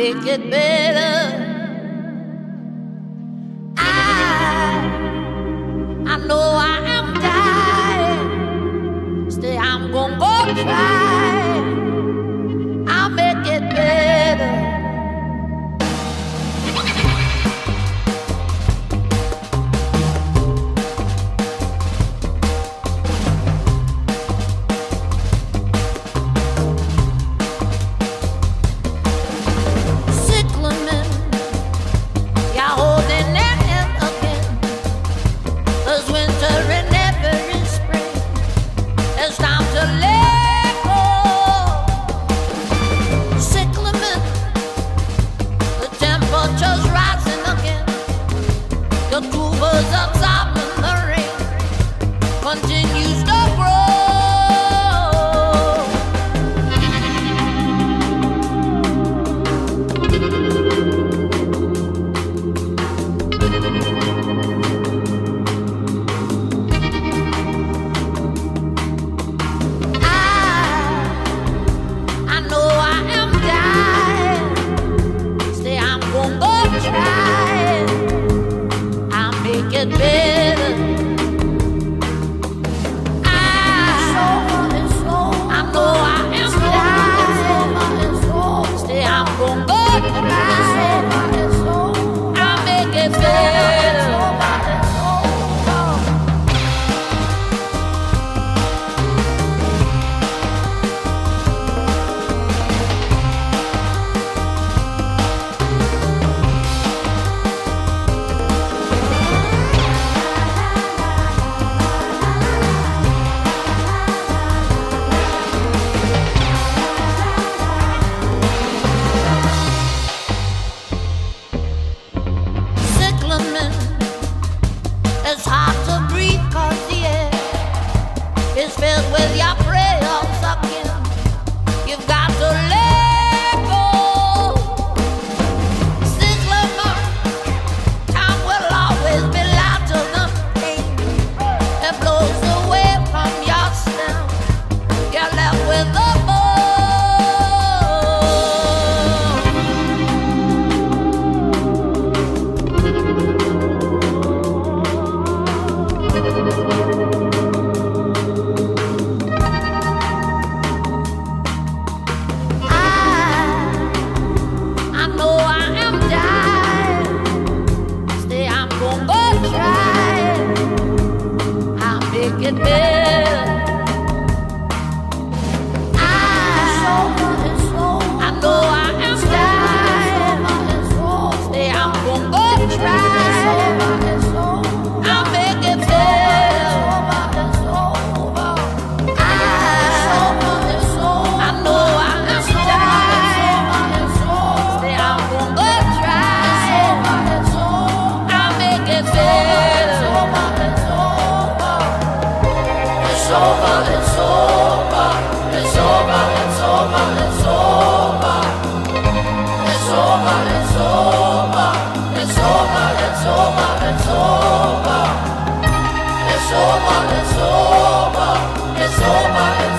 make it better. I know I am dying. Still, I'm gonna go try. I'll make it better. Cyclamen, you're holding that hand again. 'Cause winter and never is spring. It's time to let go. Cyclamen, the temperature's rising again. Your tubers absorbing the rain continues to grow. I know I am dying. Stay, I'm gonna go try. I'll make it better. I know I am dying. Stay, I'm gonna go try. I'll make it better. Cyclamen, it's hard to breathe 'cause the air is filled with your prayers again. You've got to let go. Cyclamen, time will always be lighter than pain. It blows away from your stem. You're left with the bone. I know I am dying. Stay, I'm gonna go try. I'll make it better. I know I am dying. Stay, I'm gonna go try. I'll make it better. I know I am dying. Stay, I'm gonna go try. I'll make it better. It's over, it's over, it's over, it's over, it's over. It's over, it's over, it's over, it's over, it's over. It's over, it's over, it's over.